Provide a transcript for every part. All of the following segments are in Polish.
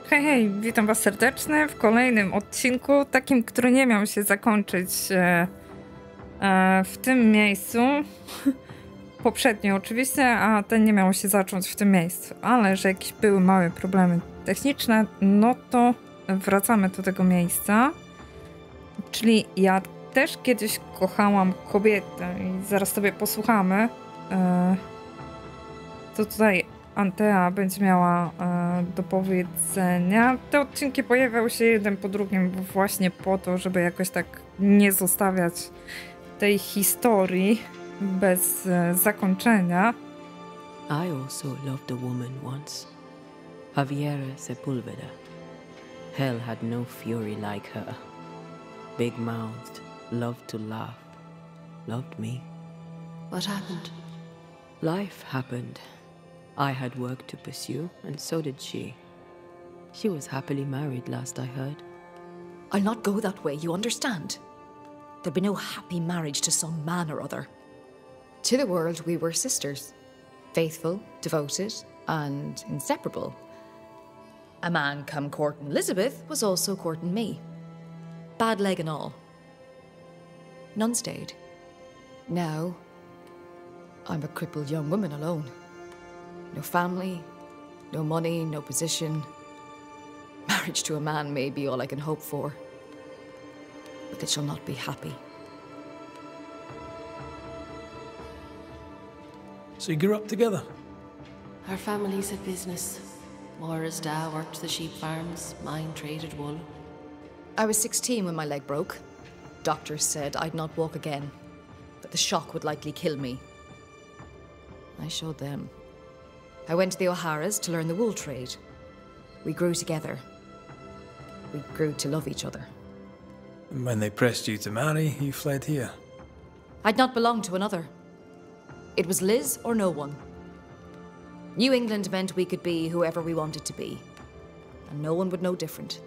Hej, hej, witam was serdecznie w kolejnym odcinku, takim, który nie miał się zakończyć w tym miejscu. Poprzednio oczywiście, a ten nie miał się zacząć w tym miejscu, ale że jakieś były małe problemy techniczne, no to wracamy do tego miejsca. Czyli ja też kiedyś kochałam kobietę i zaraz sobie posłuchamy. To tutaj Antea będzie miała do powiedzenia. Te odcinki pojawiały się jeden po drugim właśnie po to, żeby jakoś tak nie zostawiać tej historii bez zakończenia. I also loved a woman once, Javiera Sepulveda. Hell had no fury like her. Big-mouthed, loved to laugh, loved me. What happened? Life happened. I had work to pursue, and so did she. She was happily married, last I heard. I'll not go that way, you understand? There'll be no happy marriage to some man or other. To the world, we were sisters. Faithful, devoted, and inseparable. A man come courting Elizabeth was also courting me. Bad leg and all. None stayed. Now, I'm a crippled young woman alone. No family, no money, no position. Marriage to a man may be all I can hope for. But it shall not be happy. So you grew up together? Our families had business. Moira's dad worked the sheep farms, mine traded wool. I was 16 when my leg broke. Doctors said I'd not walk again, that the shock would likely kill me. I showed them. I went to the O'Haras to learn the wool trade. We grew together. We grew to love each other. And when they pressed you to marry, you fled here? I'd not belonged to another. It was Liz or no one. New England meant we could be whoever we wanted to be. And no one would know different.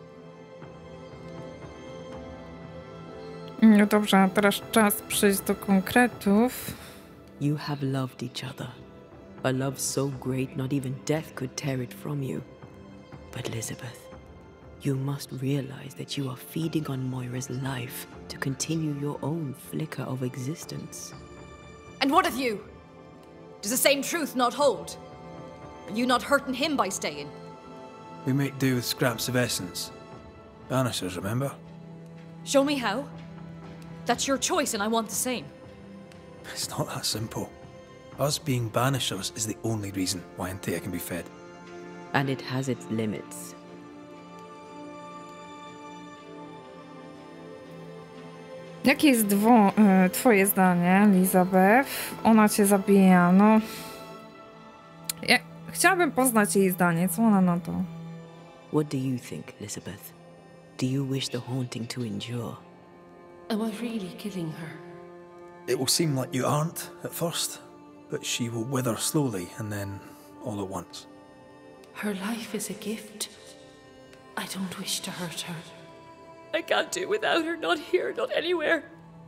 No dobrze, a teraz czas przejść do konkretów. You have loved each other. A love so great not even death could tear it from you. But Elizabeth, you must realize that you are feeding on Moira's life to continue your own flicker of existence. And what of you? Does the same truth not hold? Are you not hurting him by staying? We make do with scraps of essence. Banishers, remember? Show me how. That's your choice and I want the same. It's not that simple. Us being banishers is the only reason why Antea can be fed. And it has its limits. Jakie jest twoje zdanie, Elizabeth? Ona cię zabija, no... Ja chciałabym poznać jej zdanie, co ona na to? What do you think, Elizabeth? Do you wish the haunting to endure? Am I really killing her? It will seem like you aren't at first, but she will wither slowly and then all at once. Her life is a gift. I don't wish to hurt her. I can't do without her, not here, not anywhere.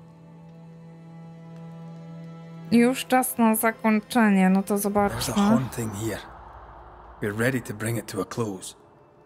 Już czas na zakończenie, no to There's a zobaczmy. haunting here. We're ready to bring it to a close.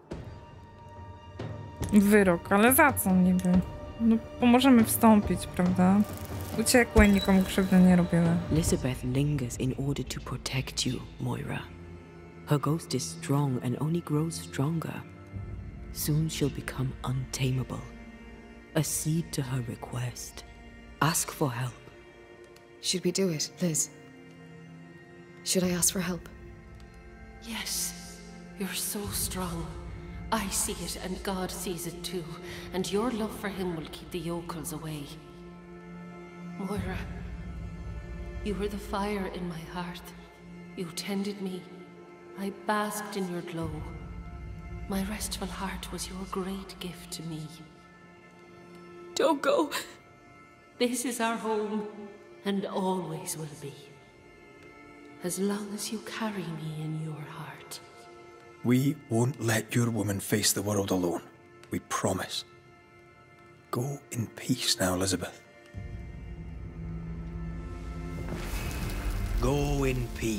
Wyrok, ale za co niby? No pomożemy wstąpić, prawda? Uciekły, nikomu krzywdy nie robiły. Elizabeth lingers in order to protect you, Moira. Her ghost is strong and only grows stronger. Soon she'll become untamable. Accede to her request. Ask for help. Should we do it, Liz? Should I ask for help? Yes, you're so strong. I see it and God sees it too. And your love for him will keep the yokels away. Moira, you were the fire in my heart. You tended me. I basked in your glow. My restful heart was your great gift to me. Don't go. This is our home, and always will be. As long as you carry me in your heart. We won't let your woman face the world alone. We promise. Go in peace now, Elizabeth. Go in peace.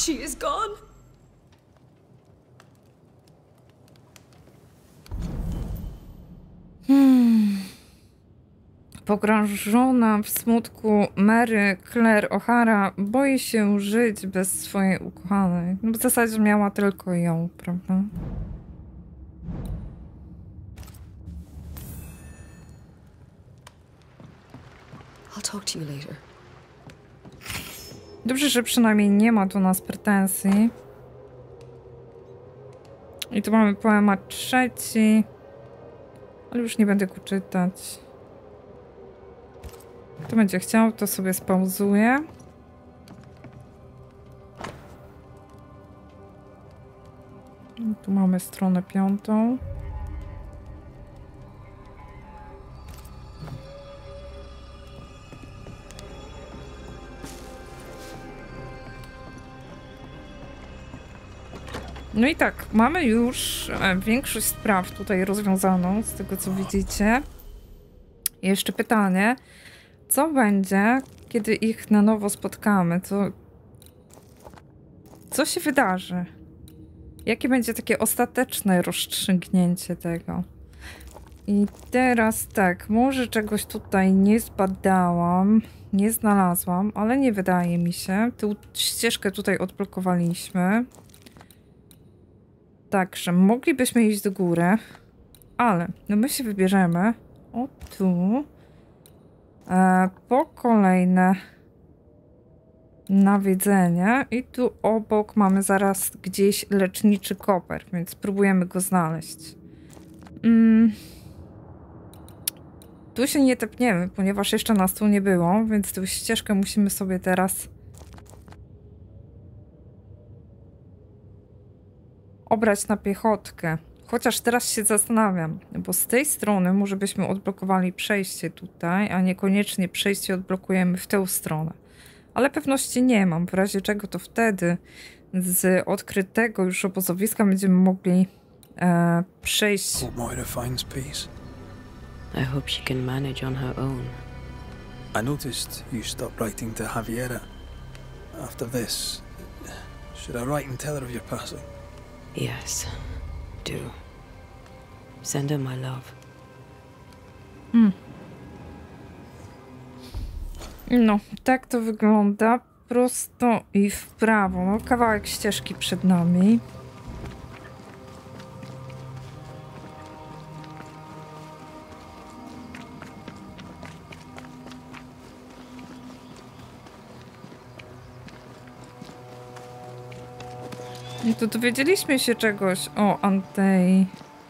She is gone. Pogrążona w smutku Mary Claire O'Hara boi się żyć bez swojej ukochanej. No w zasadzie miała tylko ją, prawda? I'll talk to you later. Dobrze, że przynajmniej nie ma do nas pretensji. I tu mamy poemat trzeci. Ale już nie będę go czytać. Kto będzie chciał, to sobie spauzuje. Tu mamy stronę 5. No i tak, mamy już większość spraw tutaj rozwiązaną, z tego co widzicie. I jeszcze pytanie, co będzie, kiedy ich na nowo spotkamy? Co się wydarzy? Jakie będzie takie ostateczne rozstrzygnięcie tego? I teraz tak, może czegoś tutaj nie zbadałam, nie znalazłam, ale nie wydaje mi się. Tę ścieżkę tutaj odblokowaliśmy. Także moglibyśmy iść do góry, ale no my się wybierzemy o tu po kolejne nawiedzenie i tu obok mamy zaraz gdzieś leczniczy koper, więc spróbujemy go znaleźć. Tu się nie tepniemy, ponieważ jeszcze nas tu nie było, więc tę ścieżkę musimy sobie teraz obrać na piechotkę. Chociaż teraz się zastanawiam, bo z tej strony może byśmy odblokowali przejście tutaj, a niekoniecznie przejście odblokujemy w tę stronę. Ale pewności nie mam, w razie czego to wtedy z odkrytego już obozowiska będziemy mogli przejść. Hope Moira finds peace. I hope she can manage on her own. I noticed you stopped writing to Javiera. After this, should I write and tell her of your passing? Yes, do. Send her my love. No, tak to wygląda. Prosto i w prawo. No, kawałek ścieżki przed nami. I tu dowiedzieliśmy się czegoś o Antei.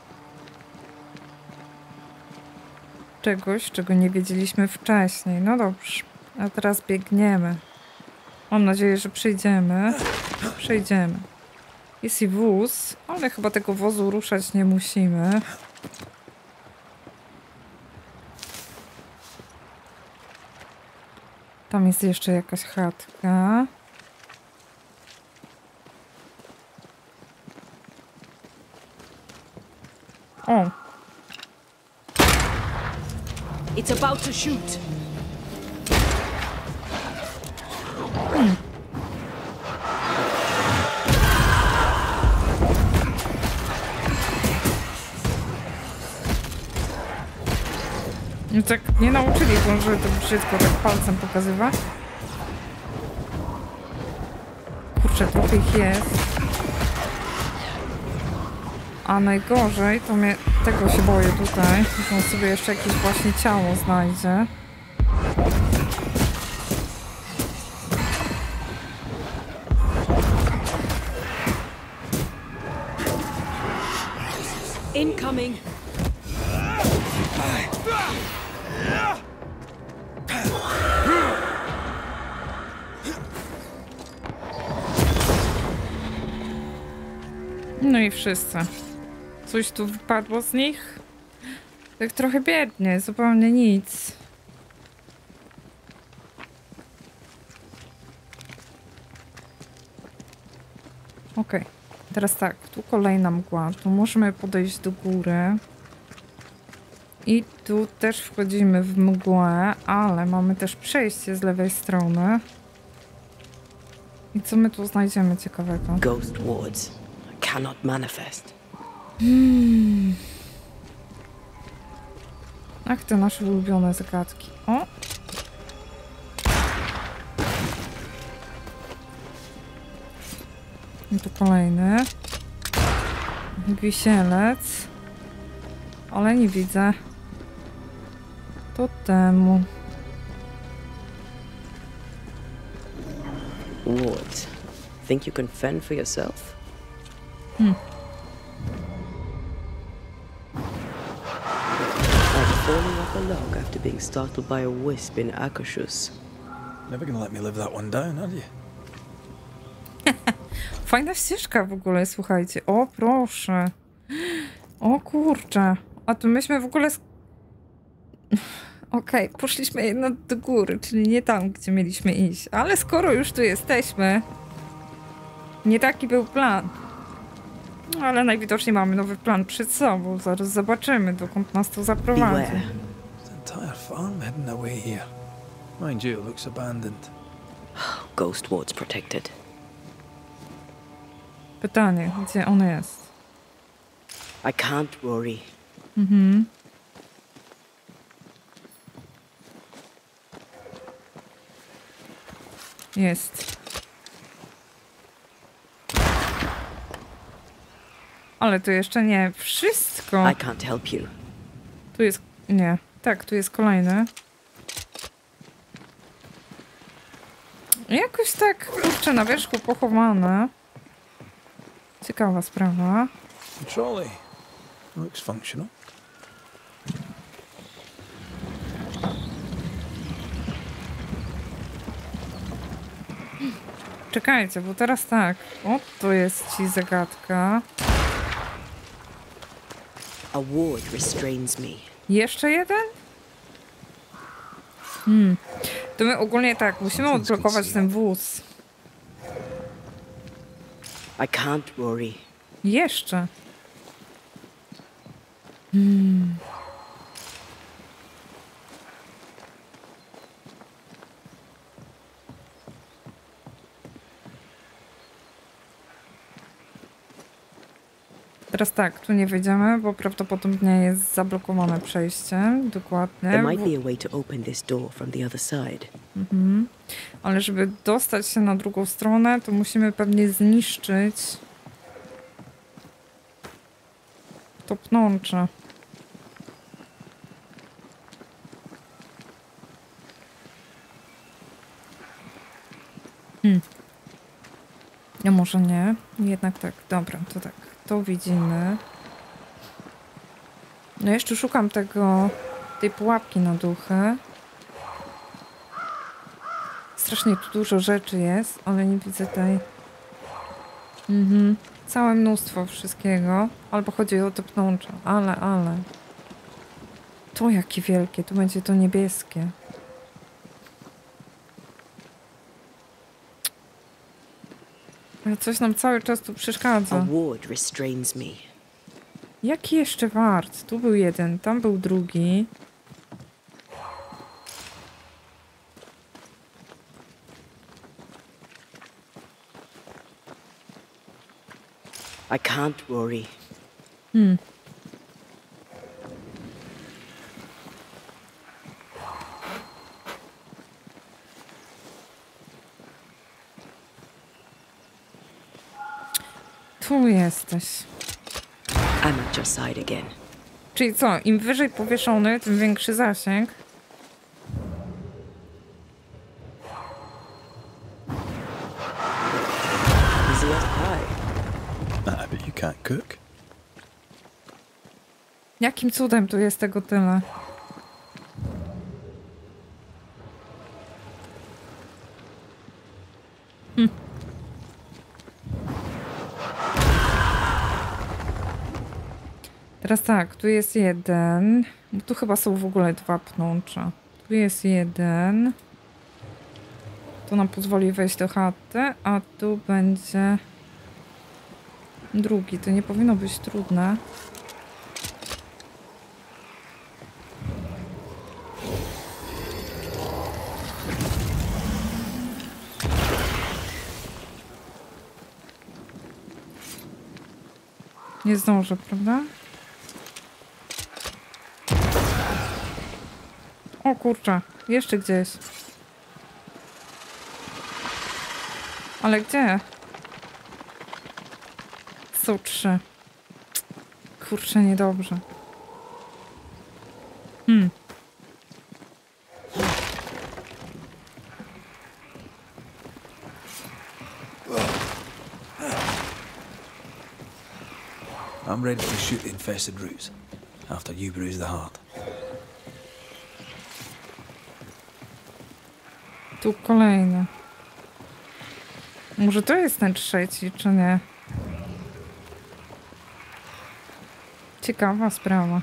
Czegoś, czego nie wiedzieliśmy wcześniej. No dobrze, a teraz biegniemy. Mam nadzieję, że przejdziemy. Przejdziemy. Jest i wóz, ale chyba tego wozu ruszać nie musimy. Tam jest jeszcze jakaś chatka. O! It's about to shoot. No tak nie nauczyli go, żeby to brzydko tak palcem pokazywać. Kurczę, trochę ich jest. A najgorzej, to mnie tego się boję tutaj, że on sobie jeszcze jakieś właśnie ciało znajdzie. Incoming. No i wszyscy. Coś tu wypadło z nich? Tak trochę biednie, zupełnie nic. Okej, teraz tak, tu kolejna mgła, tu możemy podejść do góry. I tu też wchodzimy w mgłę, ale mamy też przejście z lewej strony. I co my tu znajdziemy ciekawego? Ghost wards cannot manifest. Ach, te nasze ulubione zagadki. O! I tu kolejny. Wisielec. Ale nie widzę totemu. Wards, think you can fend for yourself? Like falling off a log after being startled by a wisp in Akashus. Never gonna let me live that one down, are you? Fajna ścieżka w ogóle, słuchajcie. O, proszę. O kurczę. A to myśmy w ogóle... Okej, poszliśmy jednak do góry, czyli nie tam, gdzie mieliśmy iść. Ale skoro już tu jesteśmy... Nie taki był plan. No, ale najwidoczniej mamy nowy plan przed sobą. Zaraz zobaczymy, dokąd nas to zaprowadzi. Beware. There's an entire farm heading away here. Mind you, it looks abandoned. Ghost wards protected. Pytanie, gdzie on jest? I can't, Rory. Jest. Ale to jeszcze nie wszystko. I can't help you. Tu jest... Nie. Tak, tu jest kolejny. Jakoś tak, kurczę, na wierzchu pochowane. Ciekawa sprawa. The trolley looks functional. Czekajcie, bo teraz tak. O, to jest ci zagadka. A ward restrains me. Jeszcze jeden? To my ogólnie tak, musimy odblokować ten wóz. I can't, Rory. Jeszcze. Teraz tak, tu nie wejdziemy, bo prawdopodobnie jest zablokowane przejście. Dokładnie. There might be a way to open this door from the other side. Ale żeby dostać się na drugą stronę, to musimy pewnie zniszczyć to pnącze. No może nie. Jednak tak. Dobra, to tak. To widzimy. No jeszcze szukam tej pułapki na duchy. Strasznie tu dużo rzeczy jest, ale nie widzę tej... Całe mnóstwo wszystkiego. Albo chodzi o te pnącza. Ale... To jakie wielkie. Tu będzie to niebieskie. Ale coś nam cały czas tu A przeszkadza. ward restrains me. Jaki jeszcze wart? Tu był jeden, tam był drugi. I can't, Rory. Tu jesteś. I'm at your side again. Czyli co? Im wyżej powieszony, tym większy zasięg. Easy as pie. I bet you can't cook. Jakim cudem tu jest tego tyle? Teraz tak, tu jest jeden. Tu chyba są w ogóle dwa pnącza. Tu jest jeden. To nam pozwoli wejść do chaty, a tu będzie drugi. To nie powinno być trudne. Nie zdążę, prawda? O kurczę, jeszcze gdzieś. Ale gdzie? Są 3. Kurczę, niedobrze. I'm ready to shoot the infested roots after you bruise the heart. Tu kolejny. Może to jest ten 3, czy nie? Ciekawa sprawa.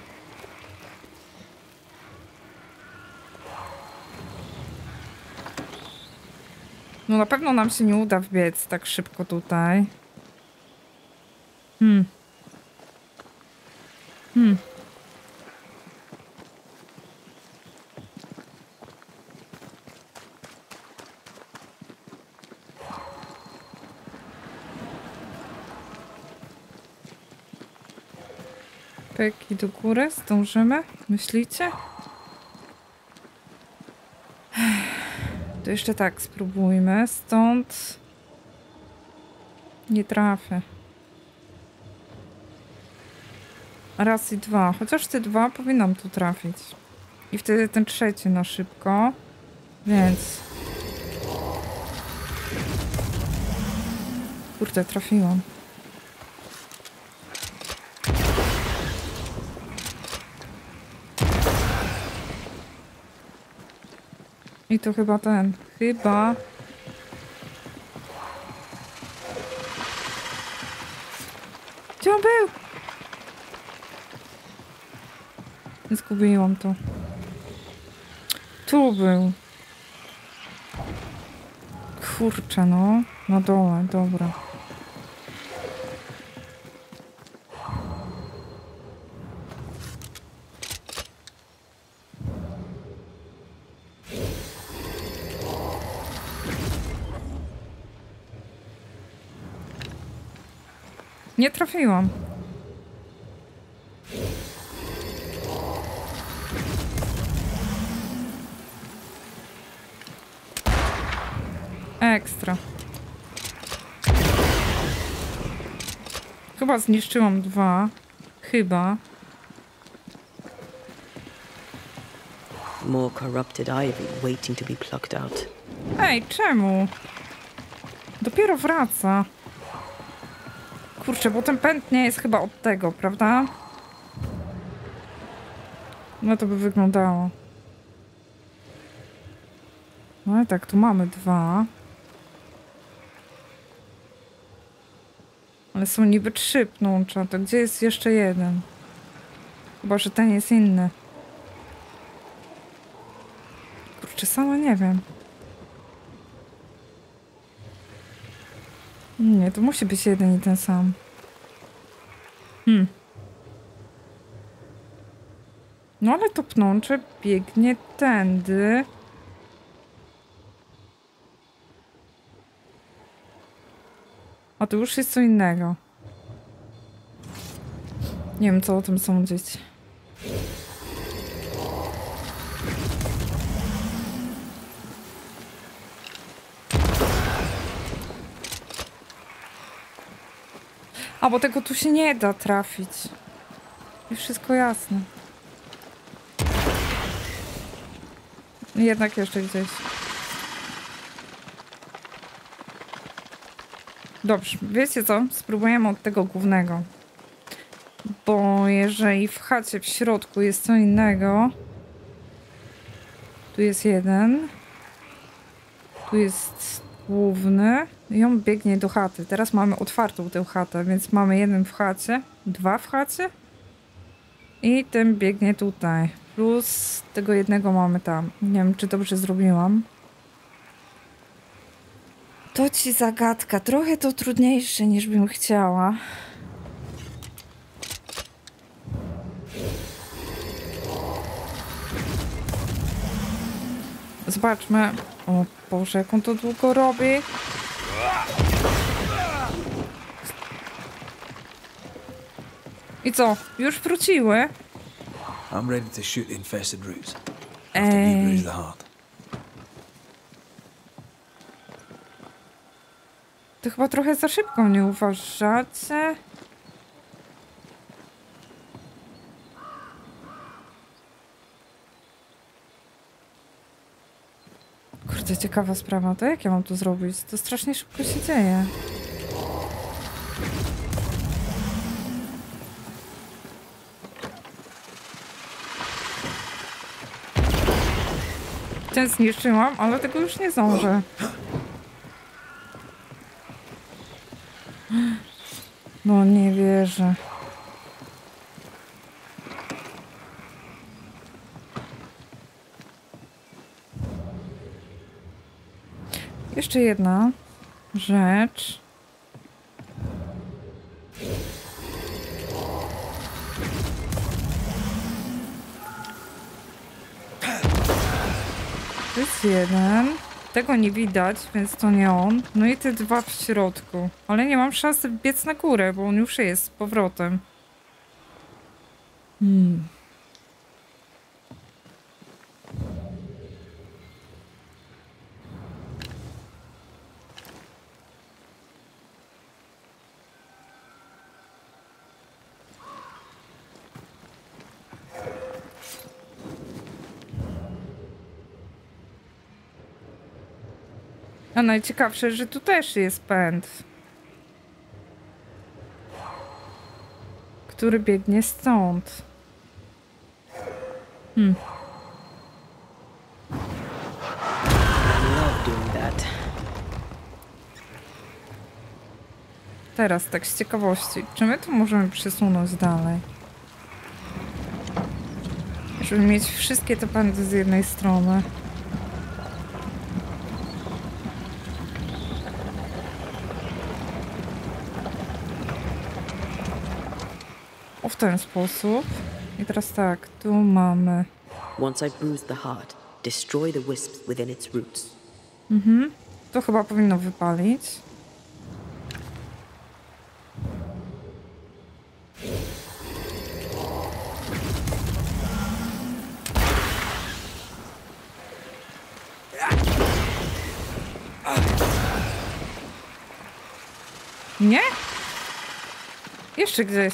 No na pewno nam się nie uda wbiec tak szybko tutaj. Pyk i do góry. Zdążymy? Myślicie? To jeszcze tak spróbujmy. Stąd nie trafię. Raz i 2. Chociaż te 2 powinnam tu trafić. I wtedy ten 3 na szybko. Więc... Kurde, trafiłam. I to chyba ten. Chyba... Gdzie on był? Zgubiłam to. Tu był. Kurczę, no. Na dole, dobra. Nie trafiłam. Ekstra. Chyba zniszczyłam 2. Chyba. More corrupted ivy waiting to be plucked out. Ej, czemu? Dopiero wraca. Kurczę, bo ten pęd nie jest chyba od tego, prawda? No to by wyglądało. No ale tak, tu mamy 2. Ale są niby 3 pnącza. To gdzie jest jeszcze jeden? Chyba, że ten jest inny. Kurczę, sama nie wiem. Nie, to musi być jeden i ten sam. No ale to pnącze biegnie tędy. A to już jest co innego. Nie wiem, co o tym sądzić. A, bo tego tu się nie da trafić. I wszystko jasne. Jednak jeszcze gdzieś. Dobrze, wiecie co? Spróbujemy od tego głównego. Bo jeżeli w chacie w środku jest co innego... Tu jest jeden. Tu jest główny. I on biegnie do chaty. Teraz mamy otwartą tę chatę, więc mamy jeden w chacie. 2 w chacie. I ten biegnie tutaj. Plus tego jednego mamy tam. Nie wiem, czy dobrze zrobiłam. To ci zagadka. Trochę to trudniejsze niż bym chciała. Zobaczmy. O Boże, jak on to długo robi. I co? Już wróciły? I'm ready to shoot the infested roots. After we bruise the heart. To chyba trochę za szybko, nie uważacie? Kurde, ciekawa sprawa. To jak ja mam to zrobić? To strasznie szybko się dzieje. Ten zniszczyłam, ale tego już nie zdążę. No nie wierzę. Jeszcze jedna rzecz. To jest jeden. Tego nie widać, więc to nie on. No i te dwa w środku. Ale nie mam szansy biec na górę, bo on już jest z powrotem. A najciekawsze, że tu też jest pęd, który biegnie stąd. I love doing that. Teraz tak z ciekawości, czy my tu możemy przesunąć dalej? Żeby mieć wszystkie te pędy z jednej strony. W ten sposób. I teraz tak, tu mamy. Once I bruise the heart, destroy the wisps within its roots. To chyba powinno wypalić. Nie? Jeszcze gdzieś.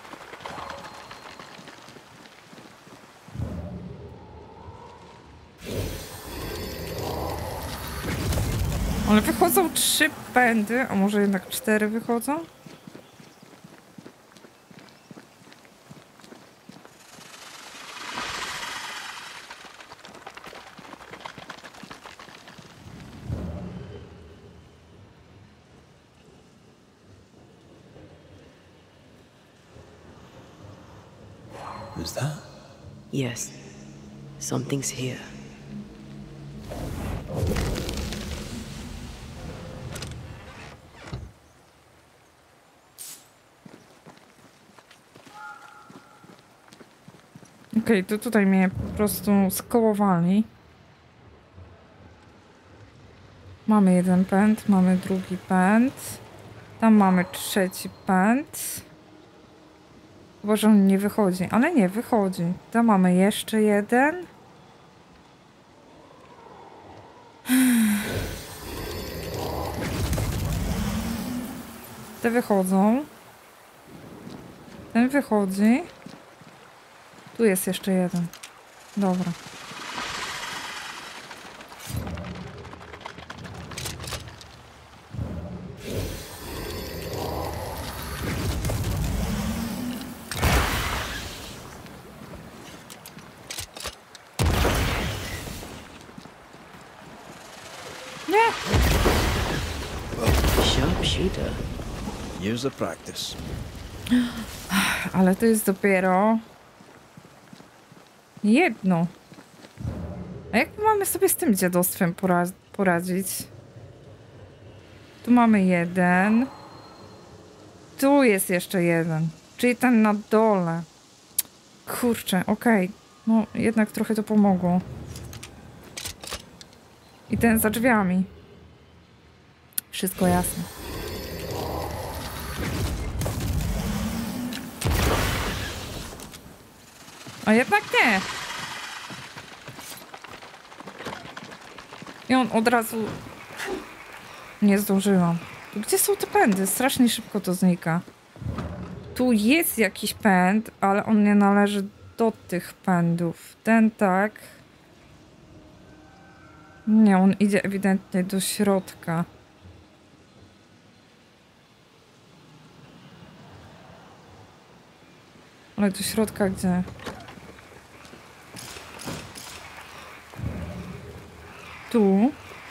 Ale wychodzą 3 pędy, a może jednak 4 wychodzą? Who's that? Yes, something's here. Okej, to tutaj mnie po prostu skołowali. Mamy jeden pęd, mamy drugi pęd. Tam mamy trzeci pęd. Chyba, że on nie wychodzi, ale nie, wychodzi. Tam mamy jeszcze jeden. Te wychodzą. Ten wychodzi. Tu jest jeszcze jeden. Dobra. Nie! Sharpshooter. Years of practice. Ale to jest dopiero jedno. A jak mamy sobie z tym dziadostwem poradzić? Tu mamy jeden. Tu jest jeszcze jeden. Czyli ten na dole. Kurczę, okej. No, jednak trochę to pomogło. I ten za drzwiami. Wszystko jasne. A jednak nie. I on od razu... Nie zdążyłam. Gdzie są te pędy? Strasznie szybko to znika. Tu jest jakiś pęd, ale on nie należy do tych pędów. Ten tak. Nie, on idzie ewidentnie do środka. Ale do środka gdzie? Tu.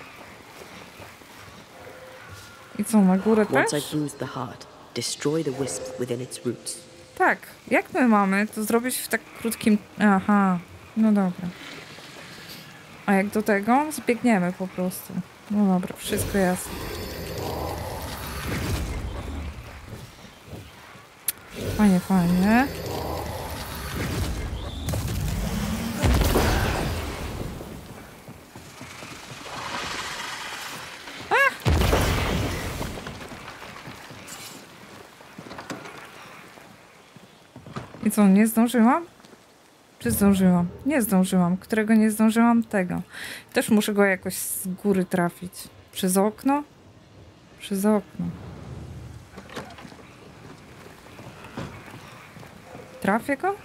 I co, na górę też? Once I've bruised the heart, destroy the wisps within its roots. Tak, jak my mamy to zrobić w tak krótkim... Aha, no dobra. A jak do tego? Zbiegniemy po prostu. No dobra, wszystko jasne. Fajnie, fajnie. I co, nie zdążyłam? Czy zdążyłam? Nie zdążyłam. Którego nie zdążyłam? Tego. Też muszę go jakoś z góry trafić. Przez okno? Przez okno. Trafię go?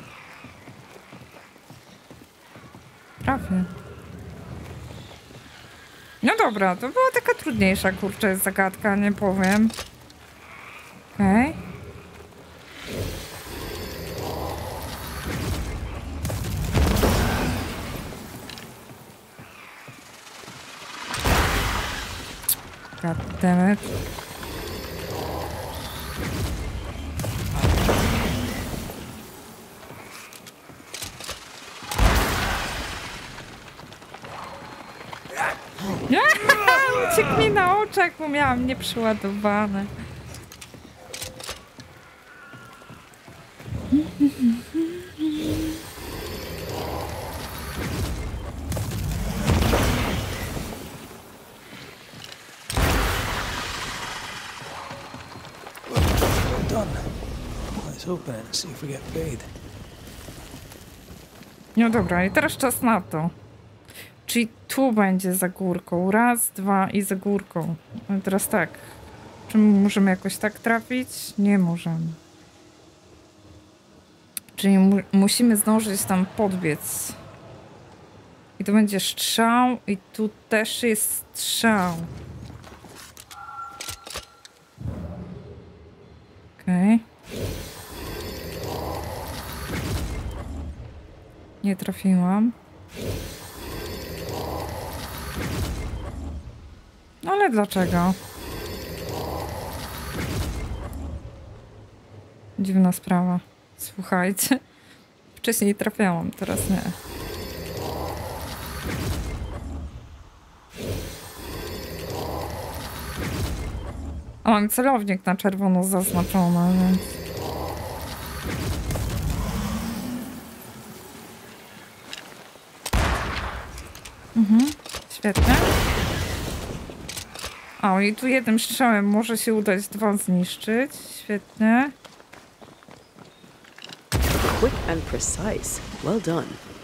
Trafię. No dobra, to była taka trudniejsza, kurczę, zagadka, nie powiem. Okej. God damn it. Uciekł mi na oczach, bo miałam nieprzeładowane. Open it and see if we get paid. No dobra, i teraz czas na to. Czyli tu będzie za górką. Raz, dwa i za górką. No teraz tak. Czy możemy jakoś tak trafić? Nie możemy. Czyli musimy zdążyć tam podbiec. I to będzie strzał. I tu też jest strzał. Okej. Nie trafiłam. Ale dlaczego? Dziwna sprawa. Słuchajcie. Wcześniej trafiałam, teraz nie. A mam celownik na czerwono zaznaczony, więc... Świetnie. O, i tu jednym strzałem może się udać 2 zniszczyć. Świetnie. Quick and precise. Well done.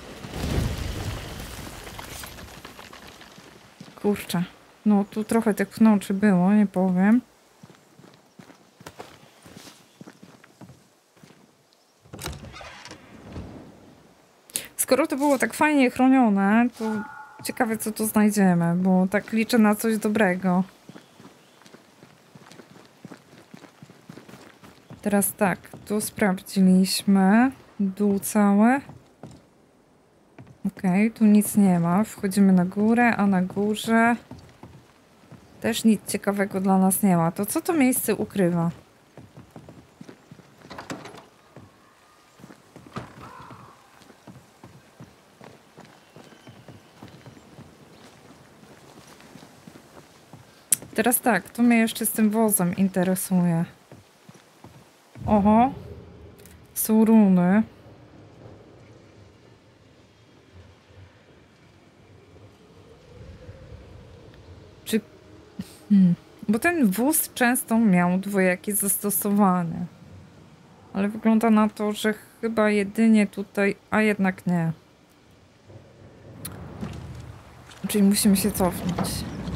Kurczę. No, tu trochę tych pnączy było, nie powiem. Skoro to było tak fajnie chronione, to ciekawe, co tu znajdziemy, bo tak liczę na coś dobrego. Teraz tak, tu sprawdziliśmy. Dół cały. Okej, tu nic nie ma. Wchodzimy na górę, a na górze też nic ciekawego dla nas nie ma. To co to miejsce ukrywa? Teraz tak, to mnie jeszcze z tym wozem interesuje. Oho. Są runy. Czy... Bo ten wóz często miał dwojakie zastosowanie. Ale wygląda na to, że chyba jedynie tutaj, a jednak nie. Czyli musimy się cofnąć.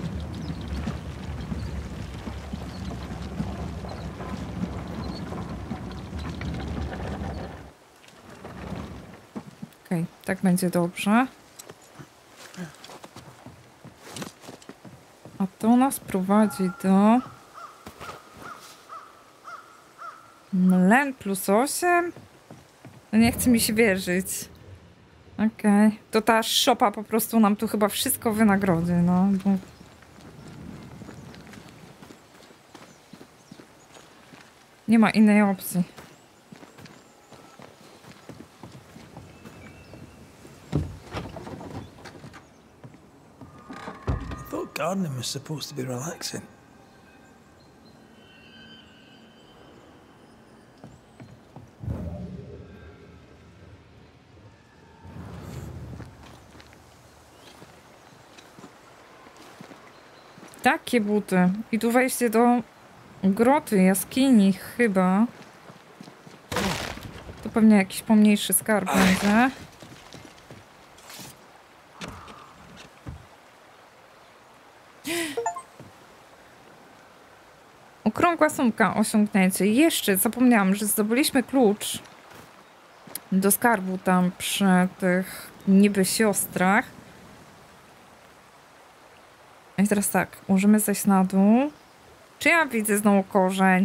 Okej, tak będzie dobrze. A to nas prowadzi do... Mlen plus 8? No nie chce mi się wierzyć. Okej. To ta szopa po prostu nam tu chyba wszystko wynagrodzi, no. Bo... Nie ma innej opcji. I thought gardening was supposed to be relaxing. Takie buty. I tu wejście do groty, jaskini chyba. To pewnie jakiś pomniejszy skarb będzie. Okrągła sumka, osiągnięcie. Jeszcze zapomniałam, że zdobyliśmy klucz do skarbu tam przy tych niby siostrach. I teraz tak, możemy zejść na dół. Czy ja widzę znowu korzeń?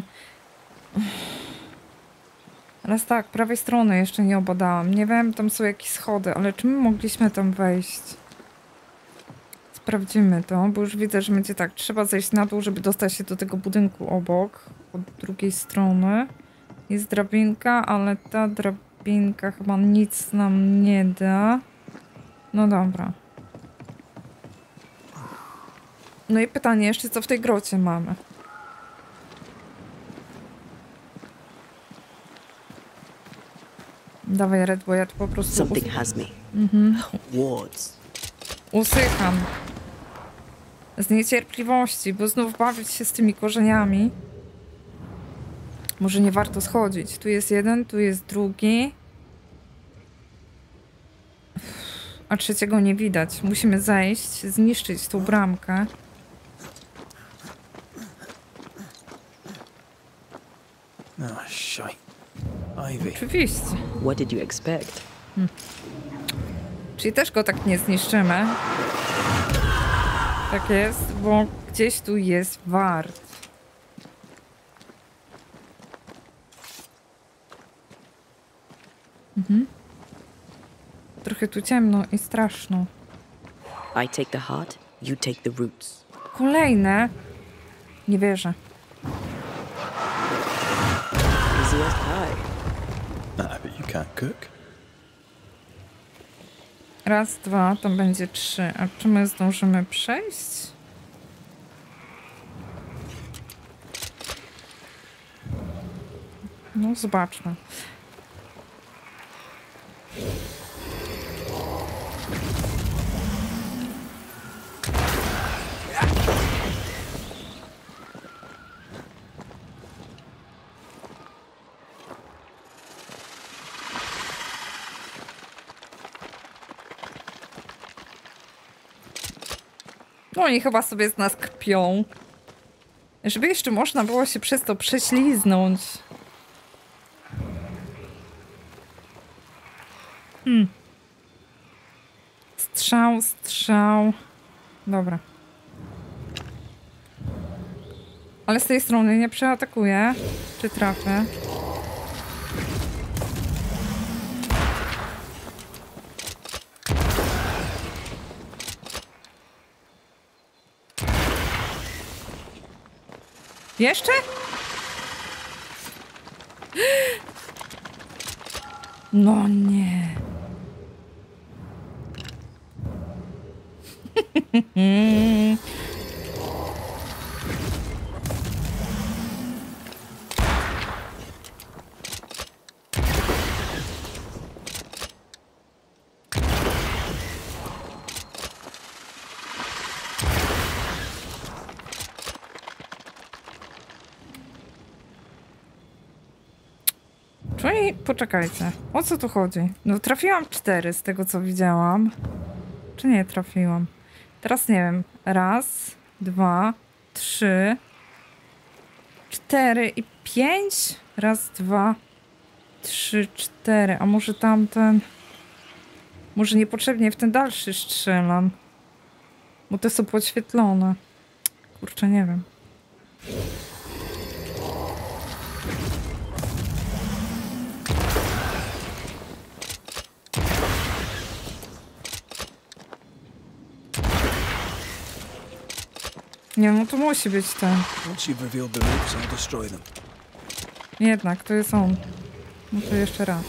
Teraz tak, prawej strony jeszcze nie obadałam. Nie wiem, tam są jakieś schody, ale czy my mogliśmy tam wejść? Sprawdzimy to, bo już widzę, że będzie tak. Trzeba zejść na dół, żeby dostać się do tego budynku obok. Od drugiej strony jest drabinka, ale ta drabinka chyba nic nam nie da. No dobra. No i pytanie jeszcze, co w tej grocie mamy? Dawaj, Red, bo ja tu po prostu Something has me. Wards. usycham. Z niecierpliwości, bo znów bawić się z tymi korzeniami. Może nie warto schodzić. Tu jest jeden, tu jest drugi. A trzeciego nie widać. Musimy zejść, zniszczyć tą bramkę. Oh, shite. Ivy. Oczywiście. What did you expect? Czyli też go tak nie zniszczymy. Tak jest, bo gdzieś tu jest wart. Trochę tu ciemno i straszno. I take the heart, you take the roots. Kolejne. Nie wierzę. Easy as pie. Nah, but you can't cook. Raz, dwa, to będzie 3. A czy my zdążymy przejść? No, zobaczmy. No oni chyba sobie z nas kpią. Żeby jeszcze można było się przez to prześliznąć. Strzał, strzał. Dobra. Ale z tej strony nie przeatakuję. Czy trafię? Jeszcze? No nie. Czyli poczekajcie, o co tu chodzi? No trafiłam 4 z tego co widziałam. Czy nie trafiłam? Teraz nie wiem. 1, 2, 3, 4 i 5? 1, 2, 3, 4. A może tamten... Może niepotrzebnie w ten dalszy strzelam. Bo te są podświetlone. Kurczę, nie wiem. Nie, no to musi być ten. Once you've revealed the roots, I'll destroy them. Jednak, to jest on. No to jeszcze raz.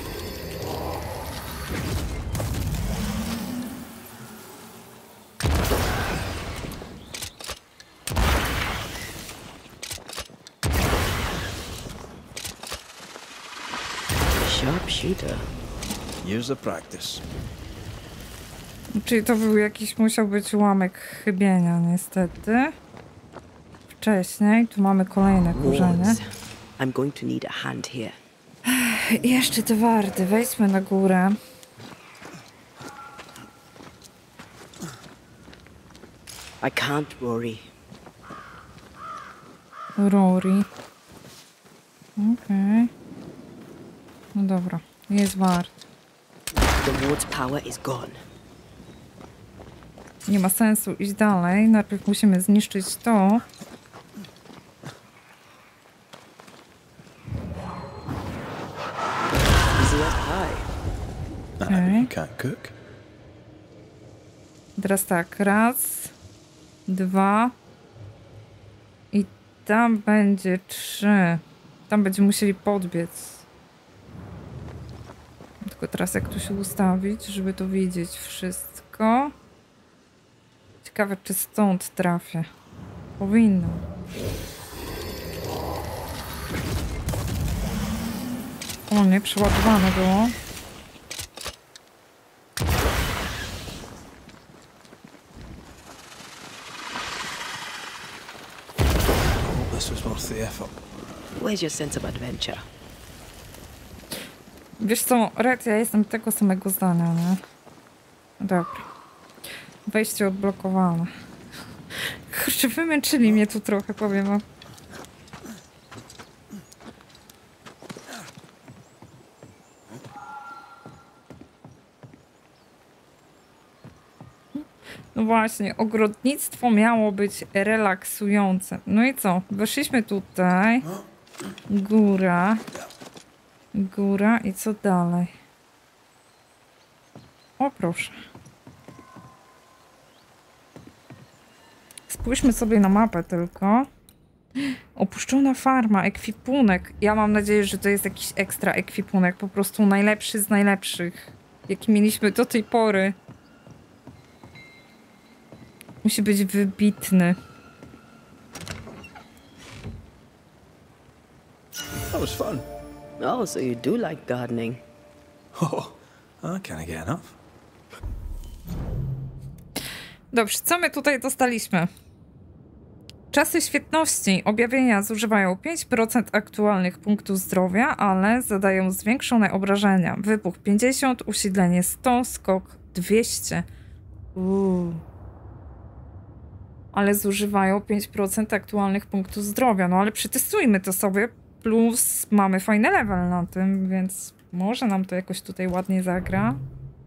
Sharpshooter. Years of practice. Czyli to był jakiś, musiał być ułamek chybienia, niestety. Wcześniej, tu mamy kolejne kurzenie. Wards. I'm going to need a hand here. Jeszcze te warty, wejdźmy na górę. I can't, Rory. Rory. Okej. No dobra, jest wart. The ward's power is gone. Nie ma sensu iść dalej. Najpierw musimy zniszczyć to. Easy as pie. Okay. You can't cook. Teraz tak, 1, 2 i tam będzie 3. Tam będziemy musieli podbiec. Tylko teraz jak tu się ustawić, żeby to widzieć wszystko. Ciekawe, czy stąd trafię. Powinno. O nie, przeładowane było. This was worth the effort. Where's your sense of adventure? Wiesz co, Red, ja jestem tego samego zdania, nie? Dobra. Wejście odblokowane. Kurczę, wymęczyli mnie tu trochę, powiem wam. No właśnie, ogrodnictwo miało być relaksujące. No i co? Weszliśmy tutaj. Góra. Góra i co dalej? O, proszę. Spójrzmy sobie na mapę tylko. Opuszczona farma, ekwipunek. Ja mam nadzieję, że to jest jakiś ekstra ekwipunek. Po prostu najlepszy z najlepszych, jaki mieliśmy do tej pory. Musi być wybitny. That was fun. Oh, so you do like gardening. Oh, I can't get enough. Dobrze, co my tutaj dostaliśmy? Czasy świetności objawienia zużywają 5% aktualnych punktów zdrowia, ale zadają zwiększone obrażenia. Wybuch 50, usidlenie 100, skok 200. Ale zużywają 5% aktualnych punktów zdrowia. No ale przetestujmy to sobie. Plus mamy fajny level na tym, więc może nam to jakoś tutaj ładnie zagra.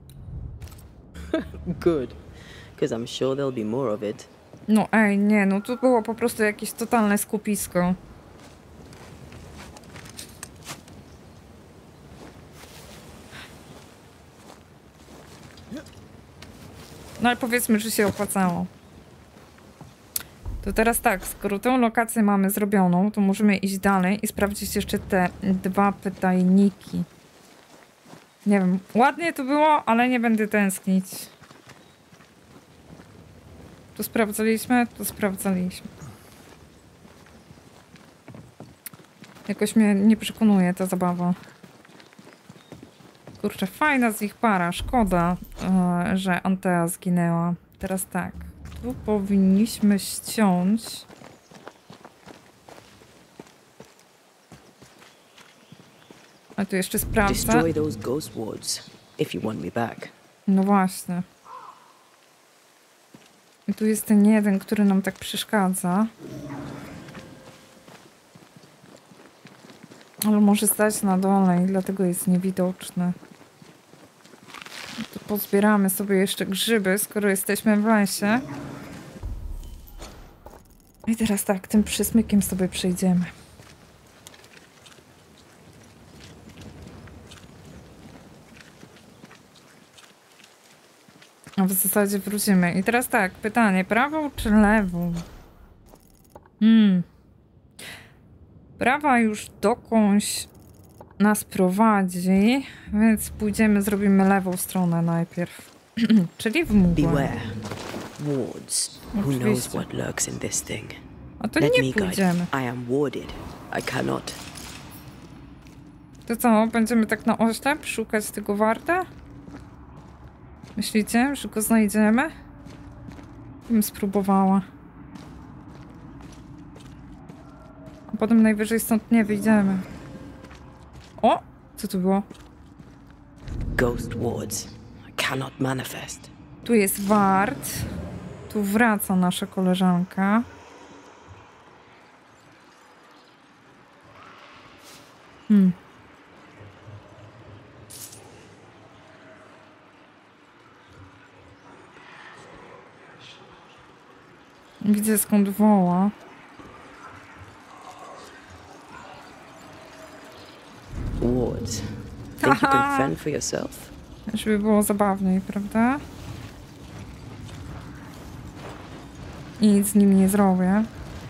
Good, because I'm sure there'll be more of it. No ej, nie, no tu było po prostu jakieś totalne skupisko. No ale powiedzmy, że się opłacało. To teraz tak, skoro tę lokację mamy zrobioną, to możemy iść dalej i sprawdzić jeszcze te 2 pytajniki. Nie wiem, ładnie to było, ale nie będę tęsknić. Tu sprawdzaliśmy, tu sprawdzaliśmy. Jakoś mnie nie przekonuje ta zabawa. Kurczę, fajna z nich para. Szkoda, że Antea zginęła. Teraz tak. Tu powinniśmy ściąć. A tu jeszcze sprawdzę. Destroy those ghost wards if you want me back. No właśnie. I tu jest ten jeden, który nam tak przeszkadza. Ale może stać na dole i dlatego jest niewidoczny. To pozbieramy sobie jeszcze grzyby, skoro jesteśmy w lesie. I teraz tak, tym przysmykiem sobie przejdziemy. A w zasadzie wrócimy. I teraz tak, pytanie, prawą czy lewą? Prawa już dokądś nas prowadzi, więc pójdziemy, zrobimy lewą stronę najpierw. Czyli w mgłę. Beware. Wards. Who knows what lurks in this thing? A to Let nie me guide. pójdziemy. I am warded. I cannot. To co, będziemy tak na oślep szukać tego warta? Myślicie, że go znajdziemy? Bym spróbowała. A potem najwyżej stąd nie wyjdziemy. O! Co to było? Ghost wards. I cannot manifest. Tu jest wart. Tu wraca nasza koleżanka. Widzę, skąd woła. Wards. Think you can fend for yourself? Żeby było zabawniej, prawda? I nic z nim nie zrobię.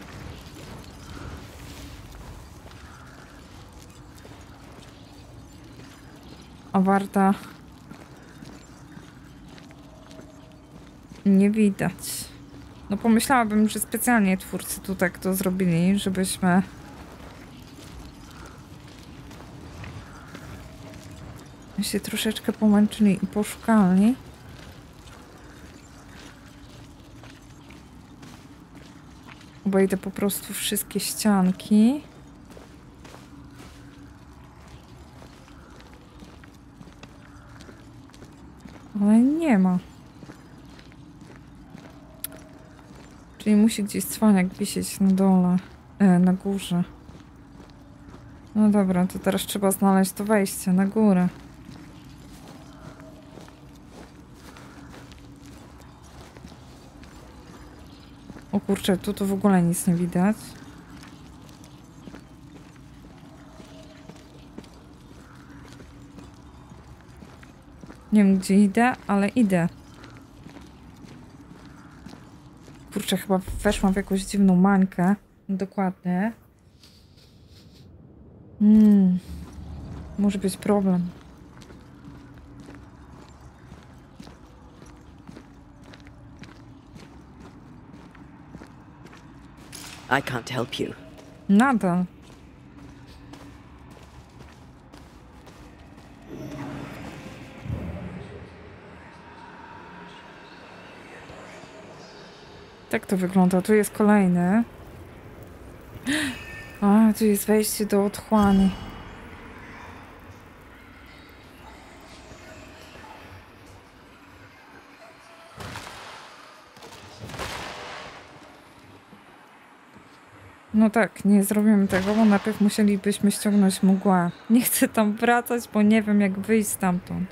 A warta nie widać. No pomyślałabym, że specjalnie twórcy tu tak to zrobili, żebyśmy się troszeczkę pomęczyli i poszukali. Obejdę po prostu wszystkie ścianki. Ale nie ma. Czyli musi gdzieś cwaniak wisieć na dole, na górze. No dobra, to teraz trzeba znaleźć to wejście na górę. O kurczę, tu to w ogóle nic nie widać. Nie wiem, gdzie idę, ale idę. Kurczę, chyba weszłam w jakąś dziwną mańkę. Dokładnie. Może być problem. I can't help you. Nadal. Tak to wygląda. Tu jest kolejny. A, tu jest wejście do otchłani. No tak, nie zrobimy tego, bo najpierw musielibyśmy ściągnąć mgłę. Nie chcę tam wracać, bo nie wiem, jak wyjść stamtąd.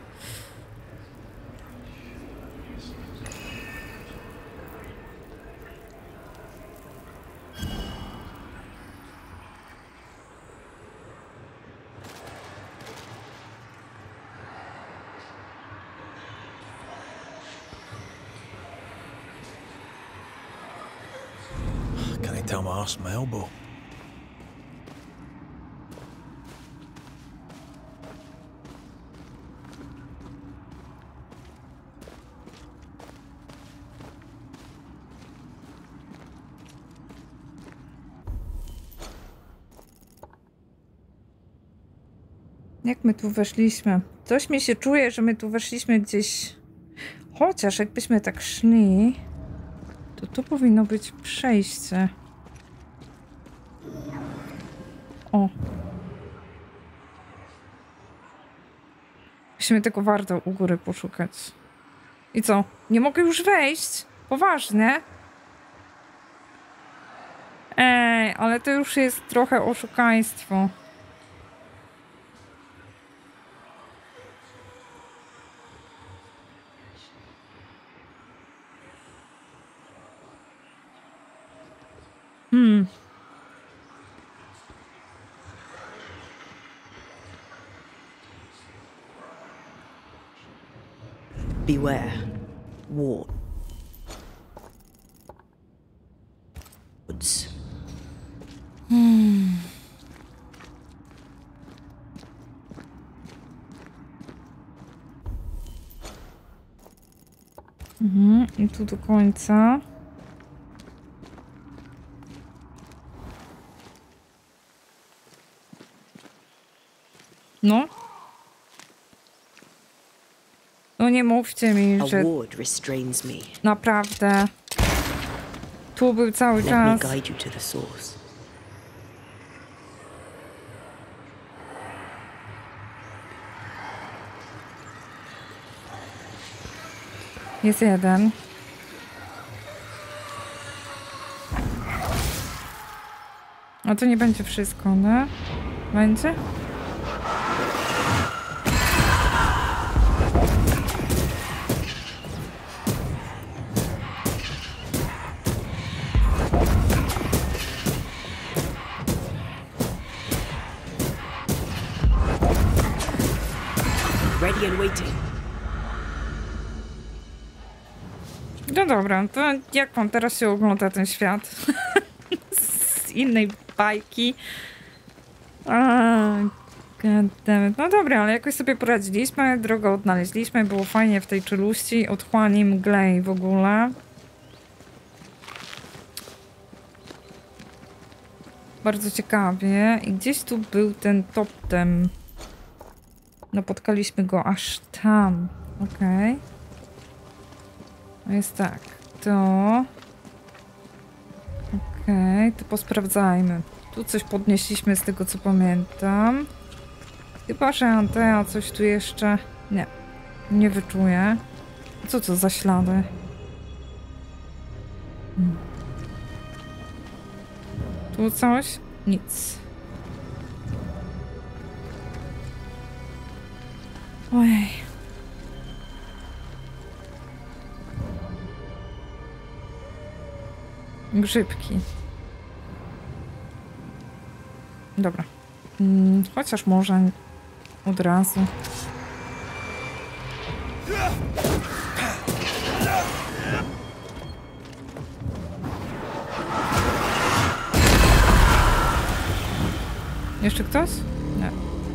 Can't tell my arse from my elbow. Jak my tu weszliśmy? Coś mi się czuje, że my tu weszliśmy gdzieś... Chociaż jakbyśmy tak szli, to tu powinno być przejście. O. Musimy tylko warto u góry poszukać. I co? Nie mogę już wejść? Poważnie? Ej, ale to już jest trochę oszukaństwo. Beware. Ward. Woods. I tu do końca. No. No nie mówcie mi, że naprawdę tu był cały czas. Jest jeden. A to nie będzie wszystko, no? Będzie? Ready and waiting. No dobra, to jak wam teraz się ogląda ten świat? Z innej bajki. Goddammit. No dobra, ale jakoś sobie poradziliśmy, drogę odnaleźliśmy, było fajnie w tej czeluści, otchłani, mgle i w ogóle. Bardzo ciekawie. I gdzieś tu był ten totem. Napotkaliśmy go aż tam. Okej. No jest tak. To... Okej, to posprawdzajmy. Tu coś podnieśliśmy z tego, co pamiętam. Chyba, że Antea coś tu jeszcze... Nie. Nie wyczuję. Co to za ślady? Tu coś? Nic. Ojej. Grzybki. Dobra. Chociaż może od razu. Jeszcze ktoś? Nie.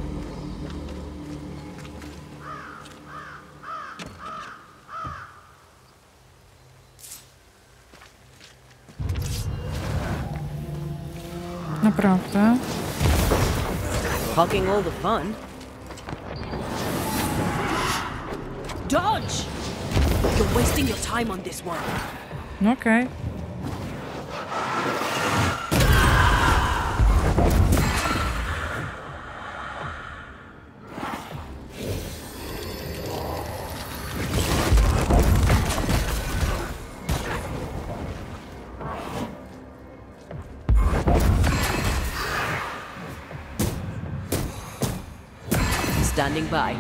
Naprawdę? Hogging all the fun. Dodge! You're wasting your time on this one. Okej. Standing by.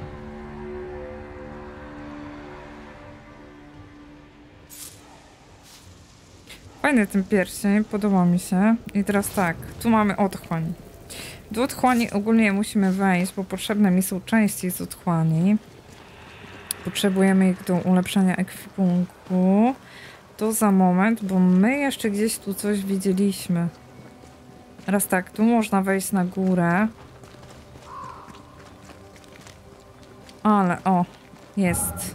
Fajny ten pierścień, podoba mi się. I teraz tak, tu mamy otchłań. Do otchłani ogólnie musimy wejść, bo potrzebne mi są części z otchłani. Potrzebujemy ich do ulepszenia ekwipunku. To za moment, bo my jeszcze gdzieś tu coś widzieliśmy. Teraz tak, tu można wejść na górę. Ale o, jest.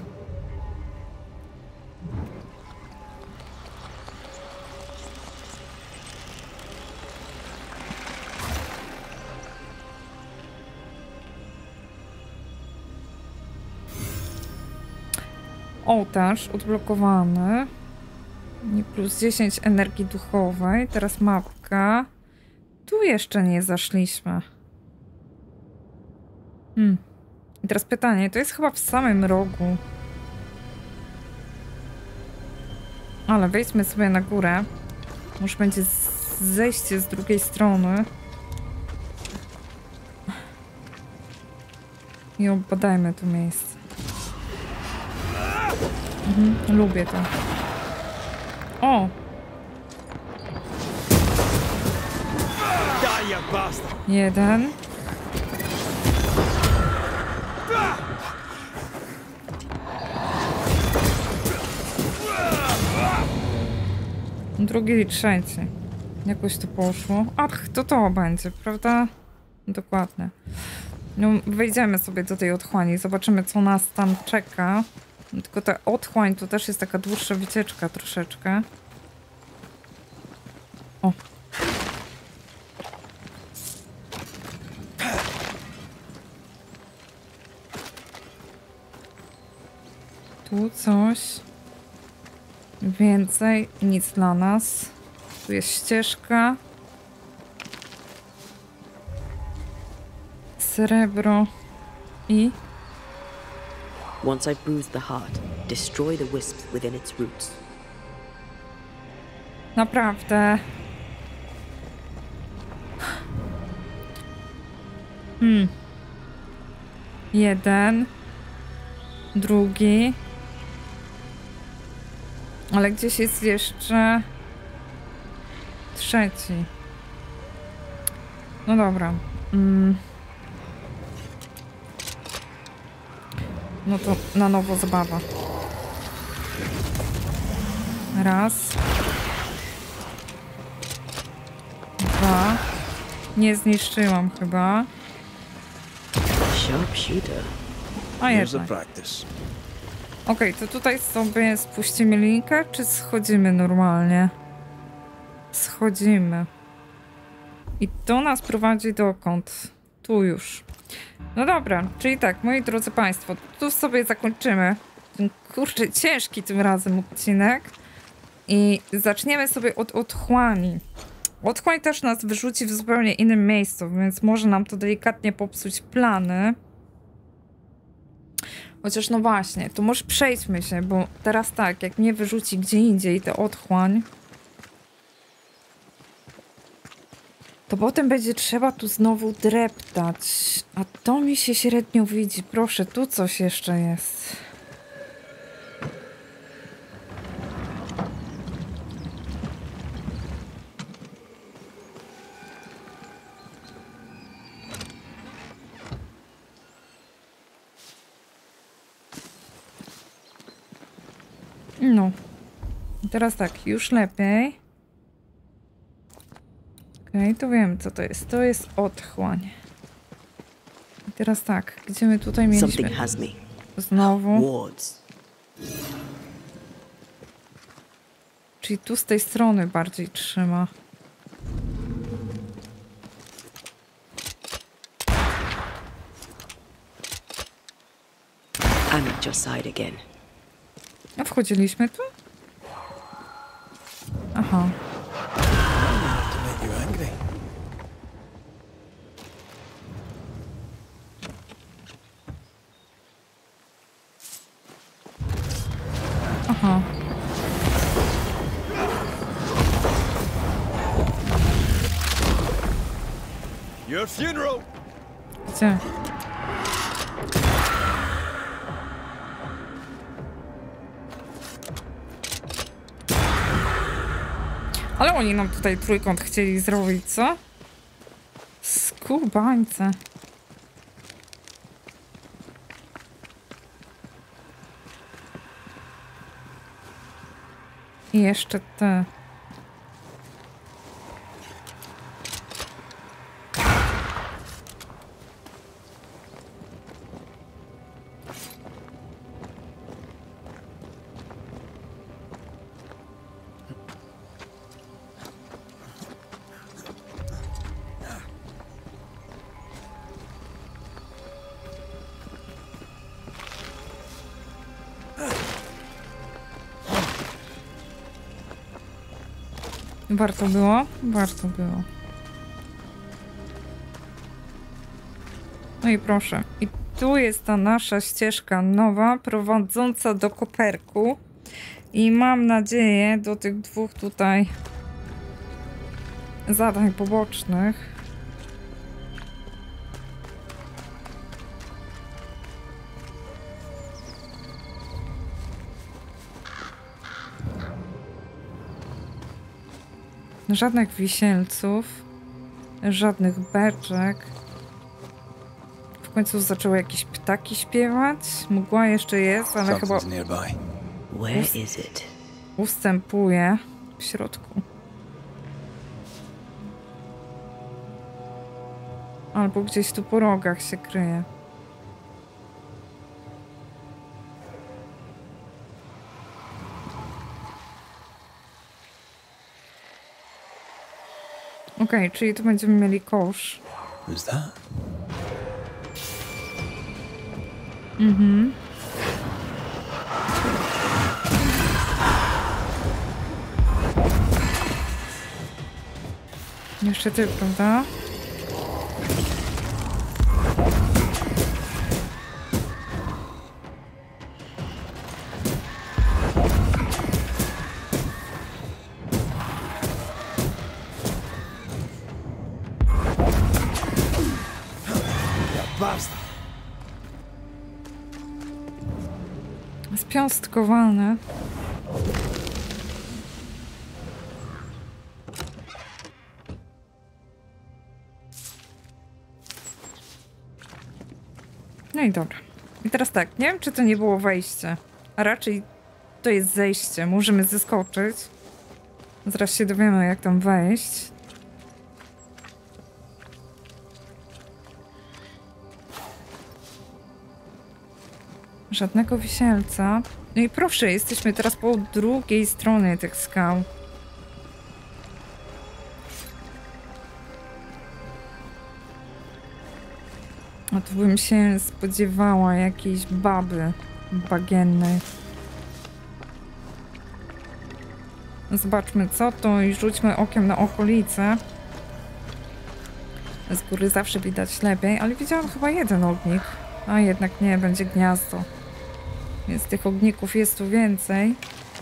Ołtarz odblokowany. I plus 10 energii duchowej. Teraz mapka. Tu jeszcze nie zaszliśmy. I teraz pytanie, to jest chyba w samym rogu. Ale wejdźmy sobie na górę. Może będzie zejście z drugiej strony. I obadajmy to miejsce. Lubię to. O! Jeden. Drugi i trzeci. Jakoś to poszło. Ach, to będzie, prawda? Dokładnie. No, wejdziemy sobie do tej otchłani. Zobaczymy, co nas tam czeka. Tylko ta otchłań to też jest taka dłuższa wycieczka troszeczkę. O. Tu coś. Więcej. Nic dla nas. Tu jest ścieżka. Srebro. I... Once I've bruised the heart, destroy the wisps within its roots. Naprawdę. Jeden. Drugi. Ale gdzieś jest jeszcze... trzeci. No dobra. No to na nowo zabawa. Raz. Dwa. Nie zniszczyłam chyba. Sharpshooter. A jednak. Okej, to tutaj sobie spuścimy linkę, czy schodzimy normalnie? Schodzimy. I to nas prowadzi dokąd? Tu już. No dobra, czyli tak, moi drodzy państwo, tu sobie zakończymy ten, kurczę, ciężki tym razem odcinek i zaczniemy sobie od otchłani. Otchłań też nas wyrzuci w zupełnie innym miejscu, więc może nam to delikatnie popsuć plany. Chociaż no właśnie, to może przejdźmy się, bo teraz tak, jak mnie wyrzuci gdzie indziej tę otchłań, to potem będzie trzeba tu znowu dreptać. A to mi się średnio widzi. Proszę, tu coś jeszcze jest. No. I teraz tak, już lepiej. Okej, to wiem, co to jest. To jest otchłań. I teraz tak, gdzie my tutaj mieliśmy? Znowu. Czyli tu z tej strony bardziej trzyma. I'm at your side again. A wchodziliśmy tu? Aha. Aha. Your funeral. Gdzie? Ale oni nam tutaj trójkąt chcieli zrobić, co? Skubańce. I jeszcze te. Warto było? Warto było. No i proszę. I tu jest ta nasza ścieżka nowa, prowadząca do koperku. I mam nadzieję do tych dwóch tutaj zadań pobocznych. Żadnych wisielców, żadnych beczek. W końcu zaczęły jakieś ptaki śpiewać. Mgła jeszcze jest, ale chyba ustępuje w środku. Albo gdzieś tu po rogach się kryje. Okej, czyli tu będziemy mieli kosz. Who's that? Jeszcze ty, prawda? Spiąstkowane. No i dobra. I teraz tak, nie wiem, czy to nie było wejście, a raczej to jest zejście. Możemy zeskoczyć. Zaraz się dowiemy, jak tam wejść. Żadnego wisielca. No i proszę, jesteśmy teraz po drugiej stronie tych skał. A tu bym się spodziewała jakiejś baby bagiennej. Zobaczmy co to i rzućmy okiem na okolice. Z góry zawsze widać lepiej, ale widziałam chyba jeden ognik. A jednak nie, będzie gniazdo. Więc tych ogników jest tu więcej.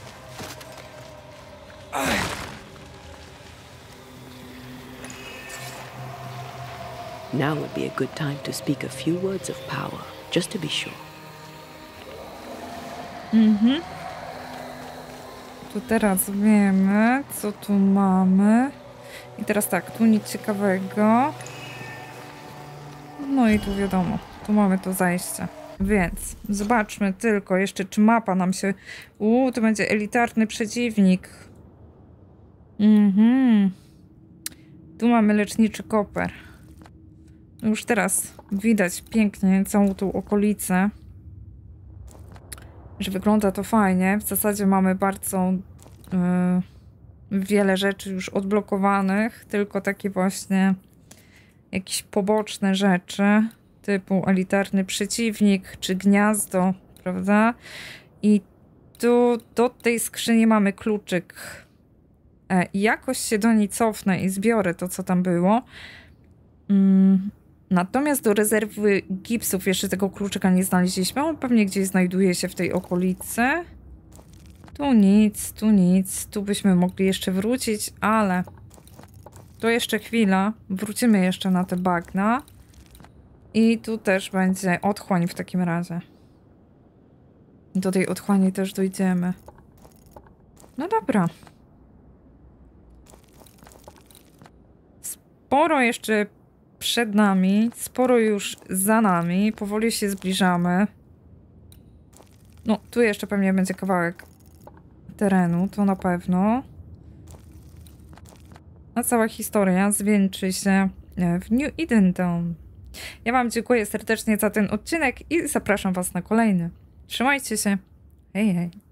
Now would be a good time to speak a few words of power, just to be sure. Tu teraz wiemy, co tu mamy. I teraz tak, tu nic ciekawego. No i tu wiadomo, tu mamy to zajście. Więc zobaczmy tylko jeszcze, czy mapa nam się... to będzie elitarny przeciwnik. Tu mamy leczniczy koper. Już teraz widać pięknie całą tą okolicę. Że wygląda to fajnie. W zasadzie mamy bardzo wiele rzeczy już odblokowanych. Tylko takie właśnie jakieś poboczne rzeczy. Typu elitarny przeciwnik, czy gniazdo, prawda? I tu do tej skrzyni mamy kluczyk. Jakoś się do niej cofnę i zbiorę to, co tam było. Natomiast do rezerwy gipsów jeszcze tego kluczyka nie znaleźliśmy. On pewnie gdzieś znajduje się w tej okolicy. Tu nic, tu nic. Tu byśmy mogli jeszcze wrócić, ale to jeszcze chwila. Wrócimy jeszcze na te bagna. I tu też będzie otchłań w takim razie. Do tej otchłani też dojdziemy. No dobra. Sporo jeszcze przed nami, sporo już za nami. Powoli się zbliżamy. No, tu jeszcze pewnie będzie kawałek terenu, to na pewno. A cała historia zwieńczy się w New Edenton. Ja wam dziękuję serdecznie za ten odcinek i zapraszam was na kolejny. Trzymajcie się. Hej, hej.